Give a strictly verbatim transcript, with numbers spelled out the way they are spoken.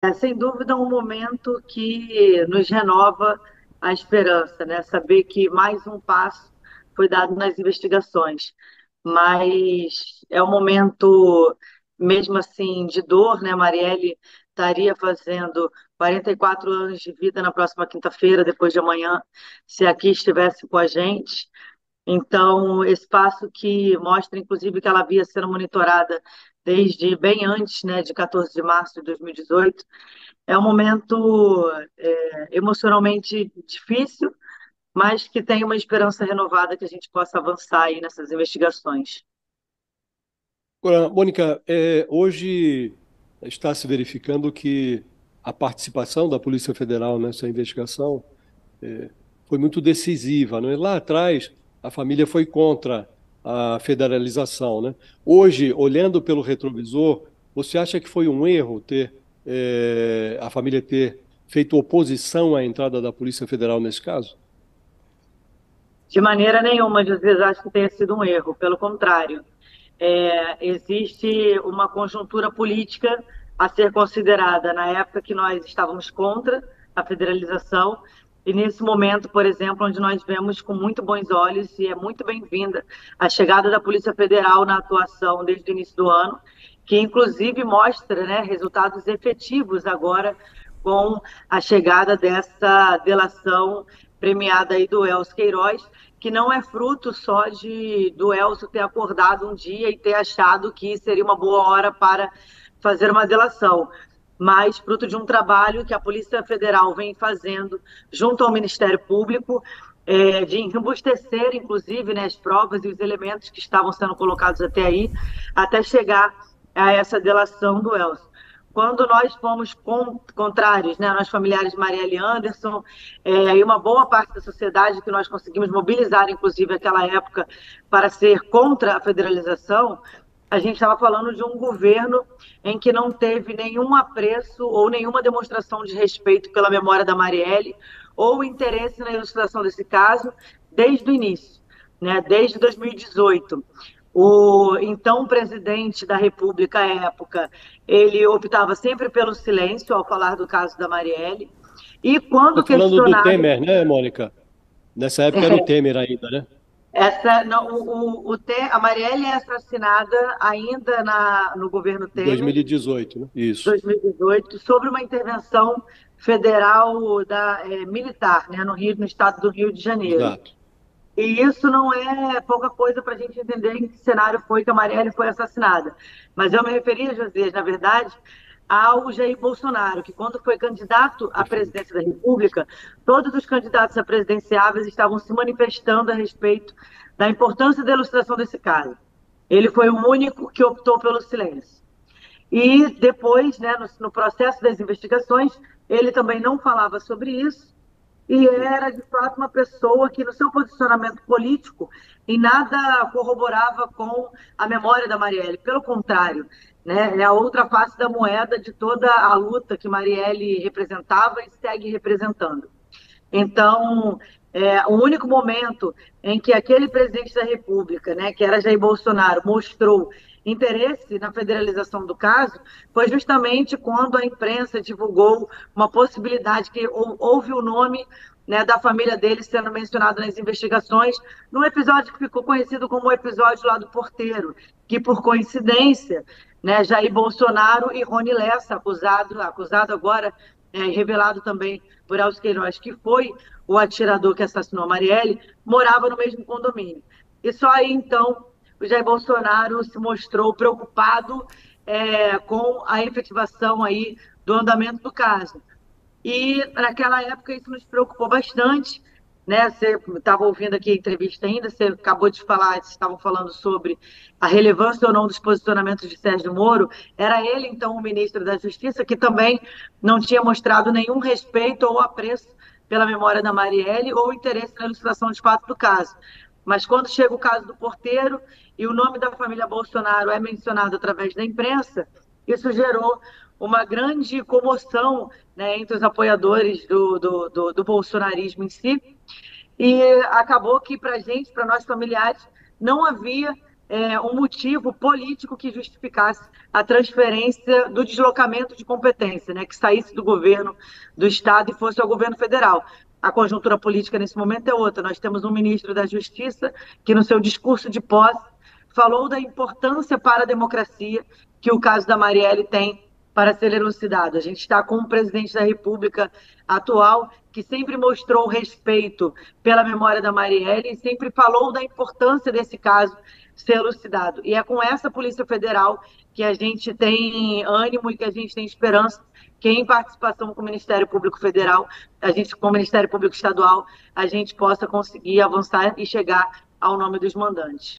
É, sem dúvida, um momento que nos renova a esperança, né? Saber que mais um passo foi dado nas investigações. Mas é um momento, mesmo assim, de dor, né? Marielle estaria fazendo quarenta e quatro anos de vida na próxima quinta-feira, depois de amanhã, se aqui estivesse com a gente. Então, espaço que mostra, inclusive, que ela havia sendo monitorada desde bem antes, né, de quatorze de março de dois mil e dezoito. É um momento é, emocionalmente difícil, mas que tem uma esperança renovada que a gente possa avançar aí nessas investigações. Agora, Mônica, é, hoje está se verificando que a participação da Polícia Federal nessa investigação é, foi muito decisiva, não é? Lá atrás, a família foi contra a federalização, né? Hoje, olhando pelo retrovisor, você acha que foi um erro ter é, a família ter feito oposição à entrada da Polícia Federal nesse caso? De maneira nenhuma, José, acho que tenha sido um erro, pelo contrário. É, existe uma conjuntura política a ser considerada na época que nós estávamos contra a federalização, e nesse momento, por exemplo, onde nós vemos com muito bons olhos, e é muito bem-vinda, a chegada da Polícia Federal na atuação desde o início do ano, que inclusive mostra, né, resultados efetivos agora com a chegada dessa delação premiada aí do Elcio Queiroz, que não é fruto só de do Elcio ter acordado um dia e ter achado que seria uma boa hora para fazer uma delação, mas fruto de um trabalho que a Polícia Federal vem fazendo junto ao Ministério Público, é, de robustecer, inclusive, né, as provas e os elementos que estavam sendo colocados até aí, até chegar a essa delação do Elcio. Quando nós fomos contrários, né, nós familiares de Marielle Anderson, é, e uma boa parte da sociedade que nós conseguimos mobilizar, inclusive naquela época, para ser contra a federalização, a gente estava falando de um governo em que não teve nenhum apreço ou nenhuma demonstração de respeito pela memória da Marielle ou interesse na ilustração desse caso desde o início, né, desde dois mil e dezoito. O então presidente da República à época, ele optava sempre pelo silêncio ao falar do caso da Marielle, e Estou quando falando do questionado, Temer, né, Mônica? Nessa época era o Temer ainda, né? essa, não, o, o, o, a Marielle é assassinada ainda na, no governo Em Temer, dois mil e dezoito, né? Isso. dois mil e dezoito, sobre uma intervenção federal da, é, militar, né, no Rio, no estado do Rio de Janeiro. Exato. E isso não é pouca coisa para a gente entender em que cenário foi que a Marielle foi assassinada. Mas eu me referia, Josias, na verdade, ao Jair Bolsonaro, que quando foi candidato à Perfeito. presidência da República, todos os candidatos a presidenciáveis estavam se manifestando a respeito da importância da ilustração desse caso. Ele foi o único que optou pelo silêncio. E depois, né, no, no processo das investigações, ele também não falava sobre isso, e era de fato uma pessoa que no seu posicionamento político em nada corroborava com a memória da Marielle, pelo contrário, né, é a outra face da moeda de toda a luta que Marielle representava e segue representando. Então, é, o único momento em que aquele presidente da República, né, que era Jair Bolsonaro, mostrou interesse na federalização do caso foi justamente quando a imprensa divulgou uma possibilidade que houve o nome, né, da família dele sendo mencionado nas investigações, num episódio que ficou conhecido como o episódio lá do Porteiro, que por coincidência, né, Jair Bolsonaro e Rony Lessa, acusado, acusado agora, é, revelado também por Elcio Queiroz, que foi o atirador que assassinou a Marielle, morava no mesmo condomínio. E só aí, então, o Jair Bolsonaro se mostrou preocupado, é, com a efetivação aí do andamento do caso. E naquela época isso nos preocupou bastante, né? Você estava ouvindo aqui a entrevista ainda, você acabou de falar, vocês estavam falando sobre a relevância ou não dos posicionamentos de Sérgio Moro. Era ele, então, o ministro da Justiça, que também não tinha mostrado nenhum respeito ou apreço pela memória da Marielle ou interesse na ilustração de fato do caso. Mas quando chega o caso do Porteiro e o nome da família Bolsonaro é mencionado através da imprensa, isso gerou uma grande comoção, né, entre os apoiadores do, do, do, do bolsonarismo em si, e acabou que para a gente, para nós familiares, não havia é, um motivo político que justificasse a transferência do deslocamento de competência, né, que saísse do governo do Estado e fosse ao governo federal. A conjuntura política nesse momento é outra. Nós temos um ministro da Justiça que, no seu discurso de posse, falou da importância para a democracia que o caso da Marielle tem para ser elucidado. A gente está com um presidente da República atual que sempre mostrou respeito pela memória da Marielle e sempre falou da importância desse caso ser elucidado. E é com essa Polícia Federal que a gente tem ânimo e que a gente tem esperança que, em participação com o Ministério Público Federal, a gente, com o Ministério Público Estadual, a gente possa conseguir avançar e chegar ao nome dos mandantes.